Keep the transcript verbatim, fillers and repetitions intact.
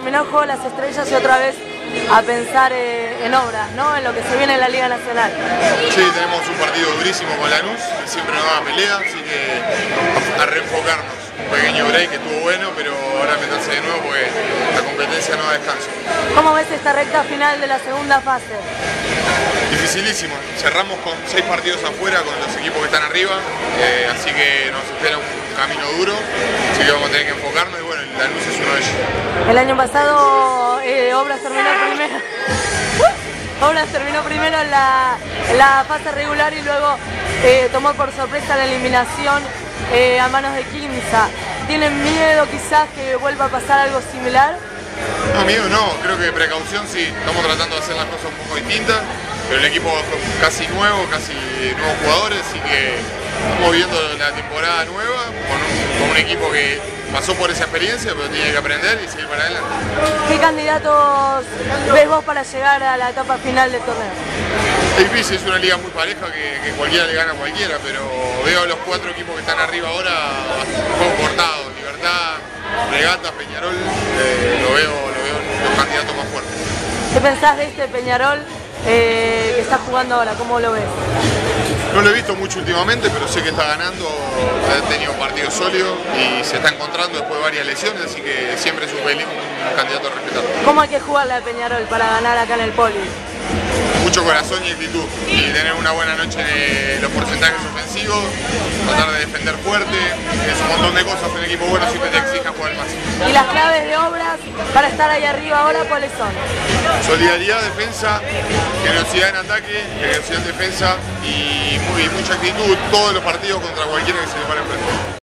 terminó el juego de las estrellas y otra vez a pensar eh, en obras, ¿no? En lo que se viene en la Liga Nacional. Sí, tenemos un partido durísimo con Lanús, que siempre nos da pelea, así que a, a reenfocarnos. Un pequeño break que estuvo bueno, pero ahora meterse de nuevo porque la competencia no da descanso. ¿Cómo ves esta recta final de la segunda fase? Dificilísimo, cerramos con seis partidos afuera con los equipos que están arriba, eh, así que nos espera un camino duro, así que vamos a tener que enfocarnos y bueno, Lanús es uno de ellos. El año pasado eh, Obras terminó primero. Obras terminó primero en la, en la fase regular y luego eh, tomó por sorpresa la eliminación eh, a manos de Quimsa. ¿Tienen miedo quizás que vuelva a pasar algo similar? No, miedo no, creo que precaución sí, estamos tratando de hacer las cosas un poco distintas, pero el equipo es casi nuevo, casi nuevos jugadores, así que estamos viendo la temporada nueva con un, con un equipo que pasó por esa experiencia, pero tiene que aprender y seguir para adelante. ¿Qué candidatos ves vos para llegar a la etapa final del torneo? Es difícil, es una liga muy pareja que, que cualquiera le gana a cualquiera, pero veo a los cuatro equipos que están arriba ahora un poco cortados. Libertad, Regatas, Peñarol, eh, lo, veo, lo veo los candidatos más fuertes. ¿Qué pensás de este Peñarol eh, que está jugando ahora? ¿Cómo lo ves? No lo he visto mucho últimamente, pero sé que está ganando, ha tenido partidos sólidos y se está encontrando después de varias lesiones, así que siempre es un, un candidato a respetar. ¿Cómo hay que jugarle al Peñarol para ganar acá en el Poli? Mucho corazón y actitud, y tener una buena noche de los porcentajes ofensivos, tratar de defender fuerte, es un montón de cosas, un equipo bueno siempre te exige jugar más. ¿Y las claves de Obras para estar ahí arriba ahora cuáles son? Solidaridad, defensa, generosidad en ataque, generosidad en defensa y muy, mucha actitud todos los partidos contra cualquiera que se le pare enfrente.